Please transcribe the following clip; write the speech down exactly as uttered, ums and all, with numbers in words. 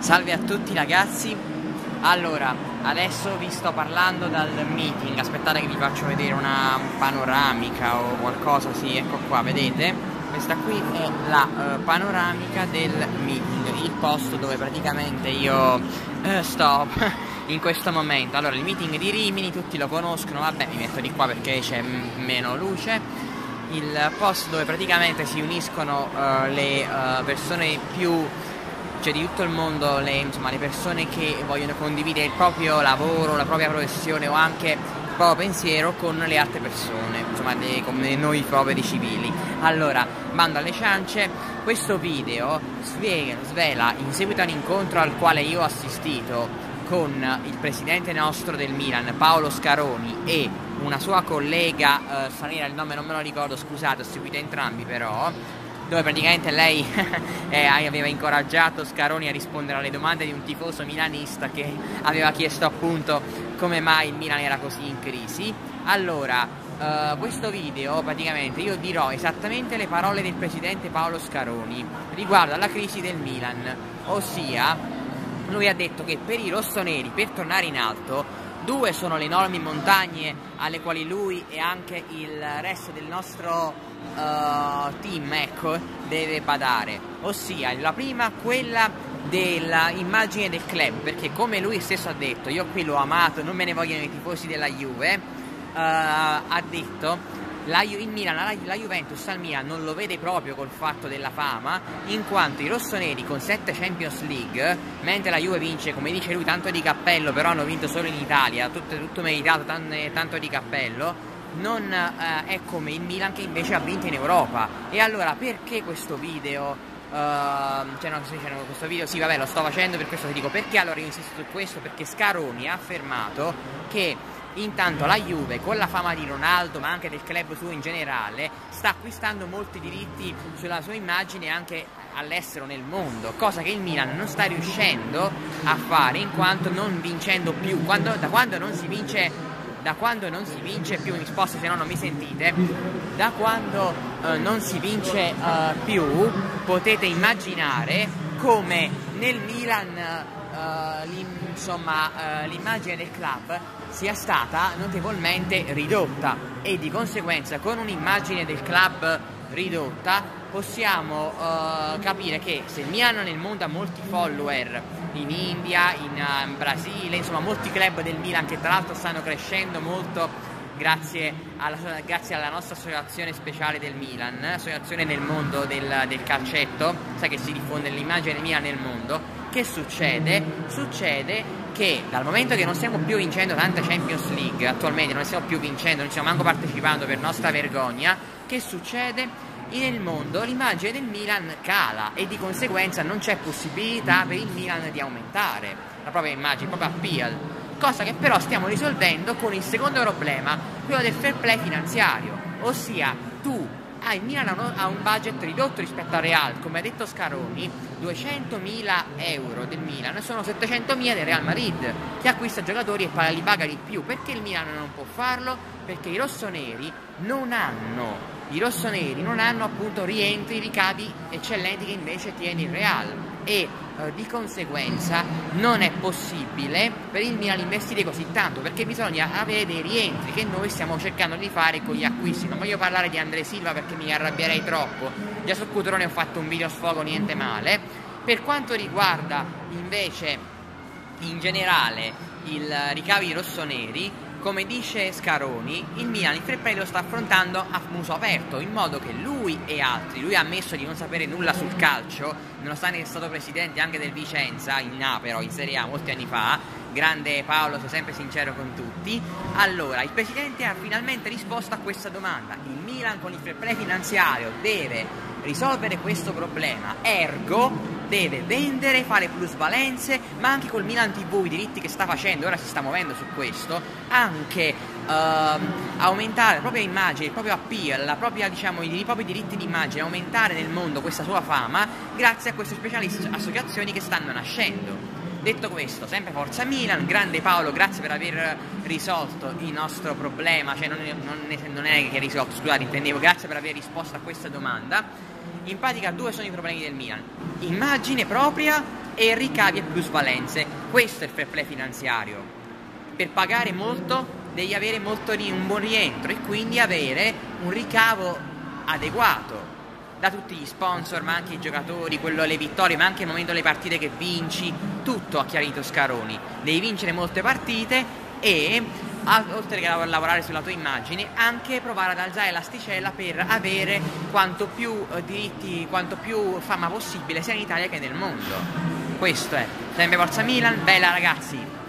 Salve a tutti ragazzi. Allora, adesso vi sto parlando dal meeting. Aspettate che vi faccio vedere una panoramica o qualcosa. Sì, ecco qua, vedete? Questa qui è la uh, panoramica del meeting, il posto dove praticamente io uh, sto in questo momento. Allora, il meeting di Rimini, tutti lo conoscono, vabbè, mi metto di qua perché c'è meno luce. Il posto dove praticamente si uniscono uh, le uh, persone più, cioè di tutto il mondo, le, insomma, le persone che vogliono condividere il proprio lavoro, la propria professione o anche il proprio pensiero con le altre persone, insomma, le, come noi poveri civili. Allora, bando alle ciance, questo video svela, svela in seguito a un incontro al quale io ho assistito con il presidente nostro del Milan, Paolo Scaroni, e una sua collega eh, straniera, il nome non me lo ricordo, scusate, ho seguito entrambi però, dove praticamente lei eh, aveva incoraggiato Scaroni a rispondere alle domande di un tifoso milanista che aveva chiesto appunto come mai il Milan era così in crisi. Allora, eh, questo video praticamente io dirò esattamente le parole del presidente Paolo Scaroni riguardo alla crisi del Milan, ossia lui ha detto che per i rossoneri, per tornare in alto, due sono le enormi montagne alle quali lui e anche il resto del nostro uh, team, ecco, deve badare. Ossia, la prima, quella dell'immagine del club, perché come lui stesso ha detto, io qui l'ho amato, non me ne vogliono i tifosi della Juve, uh, ha detto la, il Milan, la, la Juventus al Milan non lo vede proprio col fatto della fama, in quanto i rossoneri con sette Champions League, mentre la Juve vince, come dice lui, tanto di cappello, però hanno vinto solo in Italia, tutto, tutto meritato, tanto di cappello, non eh, è come il Milan che invece ha vinto in Europa. E allora perché questo video? Uh, cioè no, cioè no, questo video, sì vabbè, lo sto facendo per questo, ti dico perché. Allora io insisto su questo perché Scaroni ha affermato che intanto la Juve, con la fama di Ronaldo ma anche del club suo in generale, sta acquistando molti diritti sulla sua immagine anche all'estero, nel mondo, cosa che il Milan non sta riuscendo a fare, in quanto non vincendo più, quando, da quando non si vince da quando non si vince più, mi sposto se no non mi sentite, da quando uh, non si vince uh, più, potete immaginare come nel Milan uh, insomma uh, l'immagine del club sia stata notevolmente ridotta, e di conseguenza con un'immagine del club ridotta possiamo uh, capire che se il Milan nel mondo ha molti follower in India, in, uh, in Brasile, insomma molti club del Milan che tra l'altro stanno crescendo molto grazie alla, grazie alla nostra associazione speciale del Milan, associazione nel mondo del, del calcetto, sai che si diffonde l'immagine del Milan nel mondo. Che succede? Succede che dal momento che non stiamo più vincendo tante Champions League, attualmente non stiamo più vincendo, non stiamo manco partecipando per nostra vergogna, che succede? Nel mondo l'immagine del Milan cala e di conseguenza non c'è possibilità per il Milan di aumentare la propria immagine, il proprio appeal, cosa che però stiamo risolvendo con il secondo problema, quello del fair play finanziario, ossia tu ah, il Milan ha un budget ridotto rispetto al Real, come ha detto Scaroni, duecentomila euro del Milan sono settecentomila del Real Madrid, che acquista giocatori e li paga di più. Perché il Milan non può farlo? Perché i rossoneri non hanno i rossoneri non hanno appunto rientri, ricavi eccellenti che invece tiene il Real, e eh, di conseguenza non è possibile per il Milan investire così tanto, perché bisogna avere dei rientri che noi stiamo cercando di fare con gli acquisti. Non voglio parlare di André Silva perché mi arrabbierei troppo, già su Cutrone ho fatto un video sfogo, niente male. Per quanto riguarda invece in generale i ricavi rossoneri, come dice Scaroni, il Milan il fair play lo sta affrontando a muso aperto, in modo che lui e altri, lui ha ammesso di non sapere nulla sul calcio, nonostante sia stato presidente anche del Vicenza, in A però, in Serie A molti anni fa, grande Paolo, sei sempre sincero con tutti. Allora, il presidente ha finalmente risposto a questa domanda: il Milan con il fair play finanziario deve risolvere questo problema, ergo deve vendere, fare plusvalenze, ma anche col Milan tivù, i diritti che sta facendo, ora si sta muovendo su questo, anche ehm, aumentare la propria immagine, il proprio appeal, la propria, diciamo, i, i propri diritti di immagine, aumentare nel mondo questa sua fama grazie a queste speciali associazioni che stanno nascendo. Detto questo, sempre forza Milan, grande Paolo, grazie per aver risolto il nostro problema, cioè non, non, non è che risolto, scusate, intendevo, grazie per aver risposto a questa domanda. In pratica due sono i problemi del Milan: immagine propria e ricavi e plusvalenze. Questo è il fair play finanziario. Per pagare molto devi avere molto ri- un buon rientro e quindi avere un ricavo adeguato da tutti gli sponsor, ma anche i giocatori, quello le vittorie, ma anche il momento delle partite che vinci. Tutto ha chiarito Scaroni: devi vincere molte partite e, oltre che a lavorare sulla tua immagine, anche provare ad alzare l'asticella per avere quanto più eh, diritti, quanto più fama possibile sia in Italia che nel mondo. Questo è. Sempre Forza Milan, bella ragazzi!